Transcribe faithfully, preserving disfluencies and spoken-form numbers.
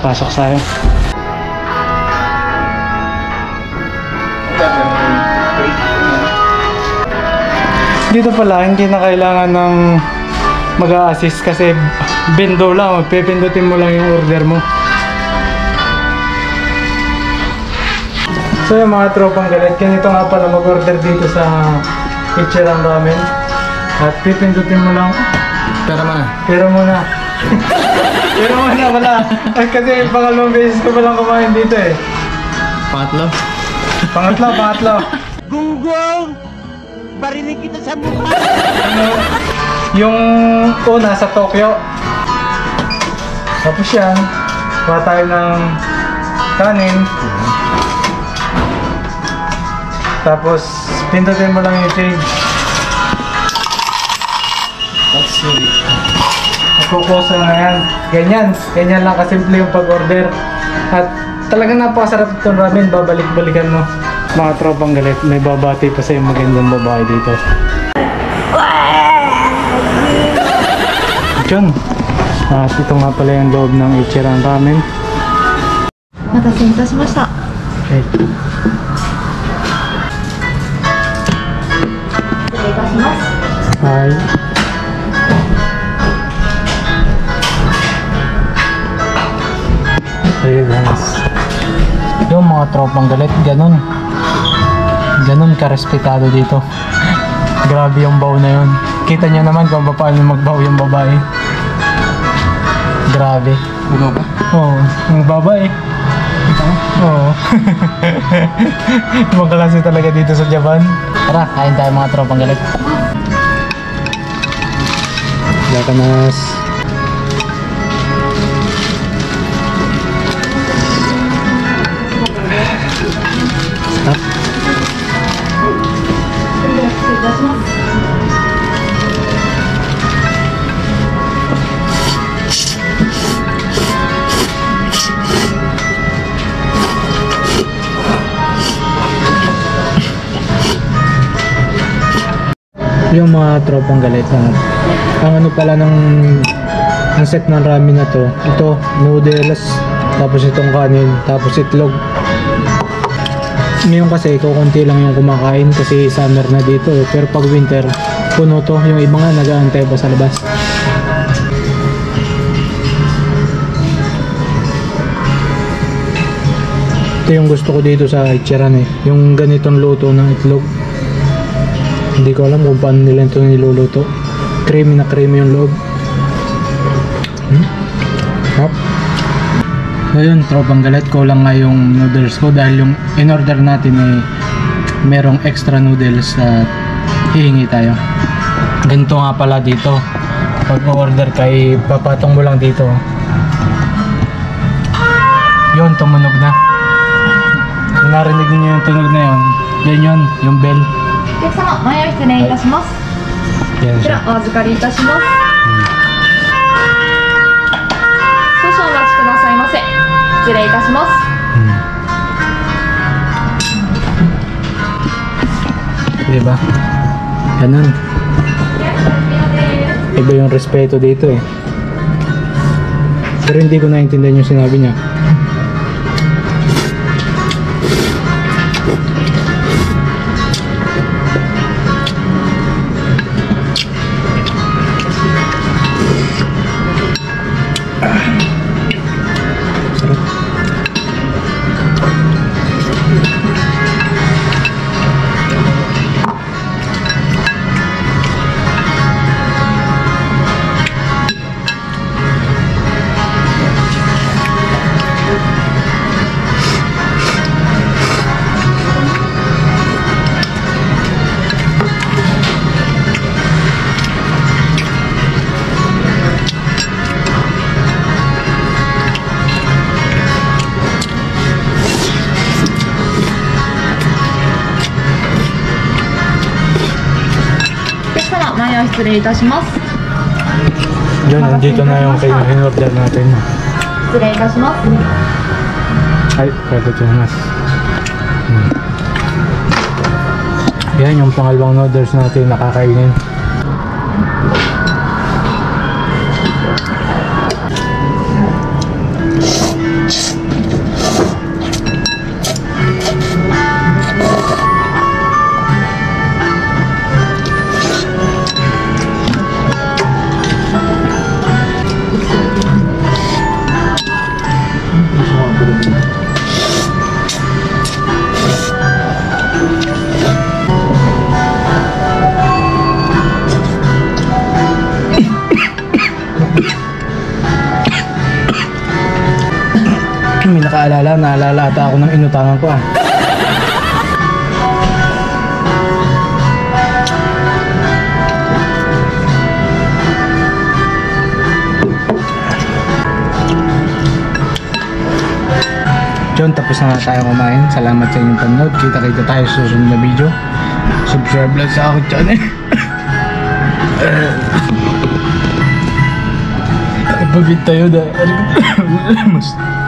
pasok tayo. Dito pala, hindi na kailangan ng mag-a-assist kasi bendo lang, magpipindutin mo lang yung order mo. So yung mga tropang galit, ganito nga pala mag-order dito sa Ichiran Ramen. At pipindutin mo lang. Pera mo na. Pera mo na. Pera mo na wala. Kasi pangalawang beses ko palang kumain dito eh. Pangatlo? Pangatlo, pangatlo. Gunggong! Barinig kita sa mukha! Ano, yung una sa Tokyo. Tapos yan, kuha tayo ng kanin. Tapos, pindutin mo lang yung change. That's sweet. Kukusa na yan. Ganyan. Ganyan lang kasimple yung pag-order. At talagang napakasarap itong ramen. Babalik-balikan mo. Mga tropang galit, may babati pa sa yung magandang babae dito. Diyan. At ito nga pala yung loob ng Ichiran Ramen. Matase itashimashita. Okay. Hi. Ayun guys. Yung mga tropang galit, ganun. Ganun ka-respetado dito. Grabe yung bow na yun. Kita nyo naman kung paano magbow yung babae. Grabe. Ulo ba? Oo, yung babae. Kita mo? Oo. Ibang klase talaga dito sa Japan. Tara, kain tayo mga tropang galit. Yakanas. Stop. Yung mga tropang galit na ang ano pala ng ang set ng ramen na to, ito noodles, tapos itong kanin, tapos itlog. Ngayon kasi kukunti lang yung kumakain kasi summer na dito, pero pag winter puno to, yung iba nga nag-aantay pa sa labas. Ito yung gusto ko dito sa Ichiran eh, yung ganitong luto ng itlog. Hindi ko alam kung paano nila ito niluluto. Creamy na creamy yung loob. Hmm? Hop. Ngayon, tropang galit ko lang nga yung noodles ko dahil yung in-order natin ay merong extra noodles at hihingi tayo. Ganito nga pala dito. Pag order kay papatong mo lang dito. Yun, tumunog na. Kung narinig niyo yung tunog na yun, yan yun, yung bell. お客様、前を失礼いたします。 Yan こち siya. らお預かりいたします。 Hmm. 少々お待ちくださいませ。失礼いたします。 Hmm. Diba? Ganun. Iba yung respeto dito eh. Pero hindi ko naintindihan yung sinabi niya. 前を失礼いたします。 Yun, nandito na yung kayo in-order natin. 失礼いたします。 Ay, pwede ito mas. Hmm. Yan yung pangalawang noodles natin nakakainin. May nakaalala, naalala ata ako ng inutangan ko ah. John, tapos na nga tayo kumain. Salamat sa inyong panonood. Kita-kita tayo sa susunod na video. Subscribe lang sa aking channel. Pagit tayo dahil mas